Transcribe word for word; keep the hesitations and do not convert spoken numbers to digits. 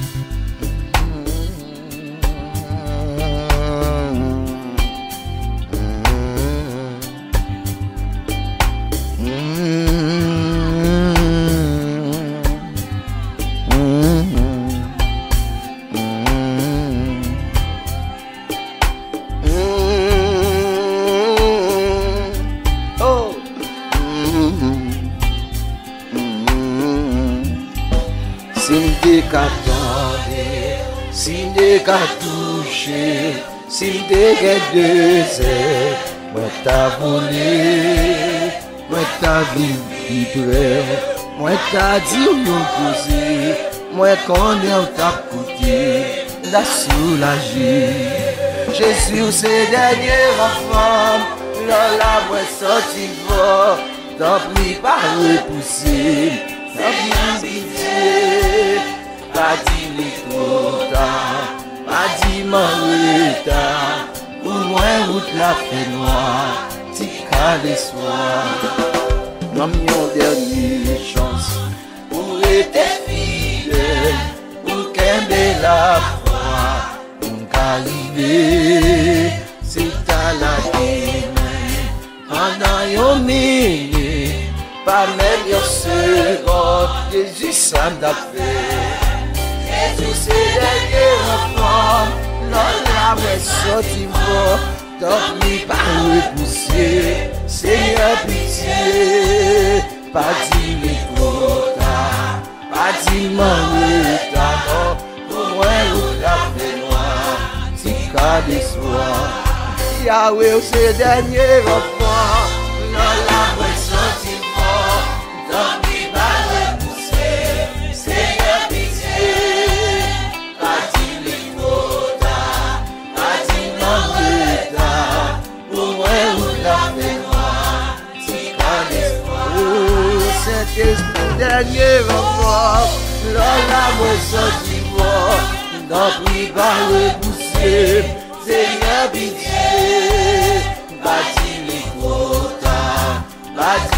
Si m'te ka tande, si m'te ka touche, si m'te gen deux, moi ta voulu, moi ta vibre, moi ta dit non posé, moi connais ta coûté, la soulager. Jésus c'est dernier enfant, là la moi sorti fort, tant pis par repousser, tant pis pitié, pas dit les trop tard, pas dit mon retard, pour moi route la fait noire, t'y calé soir. Dans mon dernière chance, pour être fidèle, pour qu'aimer la foi, pour qu'arriver, c'est à la demain, pendant une minute, pas même une seconde, Jésus ça m'a fait. Jésus c'est dernier enfant, l'homme est sorti fort, tant pis par repousser, Seigneur pitié, pas dit les trop tard, pas dit mon retard, pour moi où la fait noir, si qu'à des soirs. Yahweh c'est dernier enfant, l'homme est sorti fort, tant pis par repousser, Seigneur pitié, pas dit les trop tard, pas dit mon retard, pour moi où la fait noir, si qu'à des soirs. Saint-Esprit dernier enfant, l'homme est sorti fort, tant pis par repousser, Seigneur pitié, pas dit les trop tard, pas